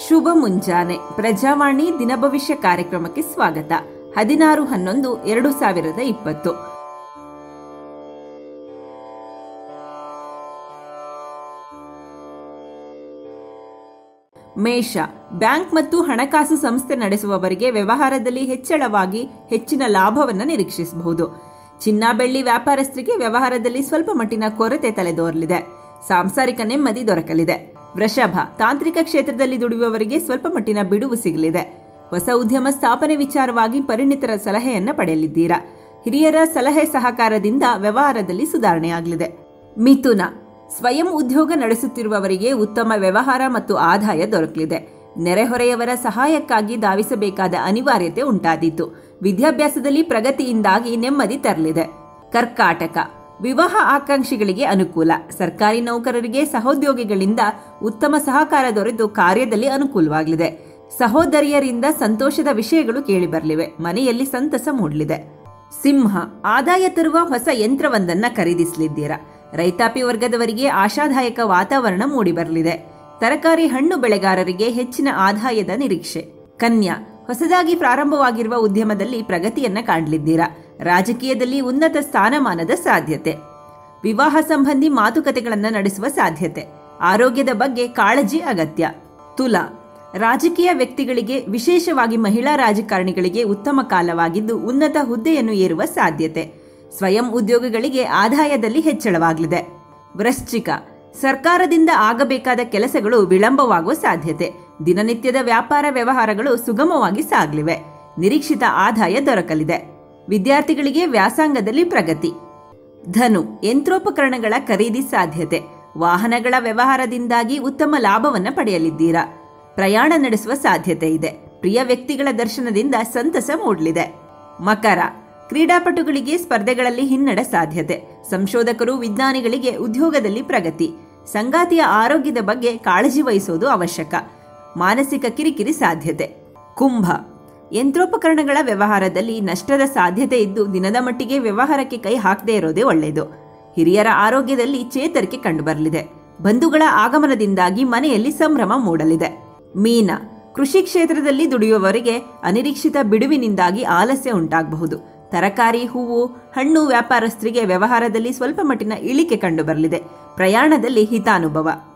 ಶುಭ ಮುಂಜಾನೆ. ಪ್ರಜಾವಾಣಿ ದಿನ ಭವಿಷ್ಯ ಕಾರ್ಯಕ್ರಮಕ್ಕೆ ಸ್ವಾಗತ. 16/11/2020. ಮೇಷ. ಬ್ಯಾಂಕ್ ಮತ್ತು ಹಣಕಾಸು ಸಂಸ್ಥೆ ನಡೆಸುವವರಿಗೆ ವ್ಯವಹಾರದಲ್ಲಿ ಹೆಚ್ಚಳವಾಗಿ ಹೆಚ್ಚಿನ ಲಾಭವನ್ನು ನಿರೀಕ್ಷಿಸಬಹುದು. ಚಿನ್ನ ಬೆಳ್ಳಿ ವ್ಯಾಪಾರಸ್ಥರಿಗೆ ವ್ಯವಹಾರದಲ್ಲಿ ಸ್ವಲ್ಪ ಮಟ್ಟಿನ ಕೊರತೆ ತಲೆದೋರಲಿದೆ. ಸಾಂಸಾರಿಕ ನೆಮ್ಮದಿ ದೊರಕಲಿದೆ. ವೃಷಭ. ತಾಂತ್ರಿಕ ಕ್ಷೇತ್ರದಲ್ಲಿ ದುಡಿಯುವವರಿಗೆ ಸ್ವಲ್ಪ ಮಟ್ಟಿನ ಬಿಡುವು ಸಿಗಲಿದೆ. ಹೊಸ ಉದ್ಯಮ ಸ್ಥಾಪನೆ ವಿಚಾರವಾಗಿ ಪರಿಣಿತರ ಸಲಹೆಯನ್ನ ಪಡೆಯಲಿದ್ದೀರಾ. ಹಿರಿಯರ ಸಲಹೆ ಸಹಕಾರದಿಂದ ವ್ಯವಹಾರದಲ್ಲಿ ಸುಧಾರಣೆಯಾಗಲಿದೆ. ಮಿಥುನ. ಸ್ವಯಂ ಉದ್ಯೋಗ ನಡೆಸುತ್ತಿರುವವರಿಗೆ ಉತ್ತಮ ವ್ಯವಹಾರ ಮತ್ತು ಆದಾಯ ದೊರಕಲಿದೆ. ನೆರೆಹೊರೆಯವರ ಸಹಾಯಕ್ಕಾಗಿ ಧಾವಿಸಬೇಕಾದ ಅನಿವಾರ್ಯತೆ ಉಂಟಾದೀತು. ವಿದ್ಯಾಭ್ಯಾಸದಲ್ಲಿ ಪ್ರಗತಿಯಿಂದಾಗಿ ನೆಮ್ಮದಿ ತರಲಿದೆ. ಕರ್ಕಾಟಕ. ವಿವಾಹ ಆಕಾಂಕ್ಷಿಗಳಿಗೆ ಅನುಕೂಲ. ಸರ್ಕಾರಿ ನೌಕರರಿಗೆ ಸಹೋದ್ಯೋಗಿಗಳಿಂದ ಉತ್ತಮ ಸಹಕಾರ ದೊರೆತು ಕಾರ್ಯದಲ್ಲಿ ಅನುಕೂಲವಾಗಲಿದೆ. ಸಹೋದರಿಯರಿಂದ ಸಂತೋಷದ ವಿಷಯಗಳು ಕೇಳಿಬರಲಿವೆ. ಮನೆಯಲ್ಲಿ ಸಂತಸ ಮೂಡಲಿದೆ. ಸಿಂಹ. ಆದಾಯ ತರುವ ಹೊಸ ಯಂತ್ರವೊಂದನ್ನ ಖರೀದಿಸಲಿದ್ದೀರಾ. ರೈತಾಪಿ ವರ್ಗದವರಿಗೆ ಆಶಾದಾಯಕ ವಾತಾವರಣ ಮೂಡಿಬರಲಿದೆ. ತರಕಾರಿ ಹಣ್ಣು ಬೆಳೆಗಾರರಿಗೆ ಹೆಚ್ಚಿನ ಆದಾಯದ ನಿರೀಕ್ಷೆ. ಕನ್ಯಾ. ಹೊಸದಾಗಿ ಪ್ರಾರಂಭವಾಗಿರುವ ಉದ್ಯಮದಲ್ಲಿ ಪ್ರಗತಿಯನ್ನ ಕಾಣಲಿದ್ದೀರಾ. ರಾಜಕೀಯದಲ್ಲಿ ಉನ್ನತ ಸ್ಥಾನಮಾನದ ಸಾಧ್ಯತೆ. ವಿವಾಹ ಸಂಬಂಧಿ ಮಾತುಕತೆಗಳನ್ನು ನಡೆಸುವ ಸಾಧ್ಯತೆ. ಆರೋಗ್ಯದ ಬಗ್ಗೆ ಕಾಳಜಿ ಅಗತ್ಯ. ತುಲಾ. ರಾಜಕೀಯ ವ್ಯಕ್ತಿಗಳಿಗೆ, ವಿಶೇಷವಾಗಿ ಮಹಿಳಾ ರಾಜಕಾರಣಿಗಳಿಗೆ ಉತ್ತಮ ಕಾಲವಾಗಿದ್ದು ಉನ್ನತ ಹುದ್ದೆಯನ್ನು ಏರುವ ಸಾಧ್ಯತೆ. ಸ್ವಯಂ ಉದ್ಯೋಗಿಗಳಿಗೆ ಆದಾಯದಲ್ಲಿ ಹೆಚ್ಚಳವಾಗಲಿದೆ. ವೃಶ್ಚಿಕ. ಸರ್ಕಾರದಿಂದ ಆಗಬೇಕಾದ ಕೆಲಸಗಳು ವಿಳಂಬವಾಗುವ ಸಾಧ್ಯತೆ. ದಿನನಿತ್ಯದ ವ್ಯಾಪಾರ ವ್ಯವಹಾರಗಳು ಸುಗಮವಾಗಿ ಸಾಗಲಿವೆ. ನಿರೀಕ್ಷಿತ ಆದಾಯ ದೊರಕಲಿದೆ. ವಿದ್ಯಾರ್ಥಿಗಳಿಗೆ ವ್ಯಾಸಂಗದಲ್ಲಿ ಪ್ರಗತಿ. ಧನು. ಯಂತ್ರೋಪಕರಣಗಳ ಖರೀದಿ ಸಾಧ್ಯತೆ. ವಾಹನಗಳ ವ್ಯವಹಾರದಿಂದಾಗಿ ಉತ್ತಮ ಲಾಭವನ್ನು ಪಡೆಯಲಿದ್ದೀರಾ. ಪ್ರಯಾಣ ನಡೆಸುವ ಸಾಧ್ಯತೆ ಇದೆ. ಪ್ರಿಯ ವ್ಯಕ್ತಿಗಳ ದರ್ಶನದಿಂದ ಸಂತಸ ಮೂಡಲಿದೆ. ಮಕರ. ಕ್ರೀಡಾಪಟುಗಳಿಗೆ ಸ್ಪರ್ಧೆಗಳಲ್ಲಿ ಹಿನ್ನಡೆ ಸಾಧ್ಯತೆ. ಸಂಶೋಧಕರು ವಿಜ್ಞಾನಿಗಳಿಗೆ ಉದ್ಯೋಗದಲ್ಲಿ ಪ್ರಗತಿ. ಸಂಗಾತಿಯ ಆರೋಗ್ಯದ ಬಗ್ಗೆ ಕಾಳಜಿ ವಹಿಸುವುದು ಅವಶ್ಯಕ. ಮಾನಸಿಕ ಕಿರಿಕಿರಿ ಸಾಧ್ಯತೆ. ಕುಂಭ. ಯಂತ್ರೋಪಕರಣಗಳ ವ್ಯವಹಾರದಲ್ಲಿ ನಷ್ಟದ ಸಾಧ್ಯತೆ ಇದ್ದು ದಿನದ ಮಟ್ಟಿಗೆ ವ್ಯವಹಾರಕ್ಕೆ ಕೈ ಹಾಕದೇ ಇರೋದೇ ಒಳ್ಳೆಯದು. ಹಿರಿಯರ ಆರೋಗ್ಯದಲ್ಲಿ ಚೇತರಿಕೆ ಕಂಡುಬರಲಿದೆ. ಬಂಧುಗಳ ಆಗಮನದಿಂದಾಗಿ ಮನೆಯಲ್ಲಿ ಸಂಭ್ರಮ ಮೂಡಲಿದೆ. ಮೀನ. ಕೃಷಿ ಕ್ಷೇತ್ರದಲ್ಲಿ ದುಡಿಯುವವರಿಗೆ ಅನಿರೀಕ್ಷಿತ ಬಿಡುವಿನಿಂದಾಗಿ ಆಲಸ್ಯ ಉಂಟಾಗಬಹುದು. ತರಕಾರಿ, ಹೂವು, ಹಣ್ಣು ವ್ಯಾಪಾರಸ್ಥರಿಗೆ ವ್ಯವಹಾರದಲ್ಲಿ ಸ್ವಲ್ಪ ಮಟ್ಟಿನ ಇಳಿಕೆ ಕಂಡುಬರಲಿದೆ. ಪ್ರಯಾಣದಲ್ಲಿ ಹಿತಾನುಭವ.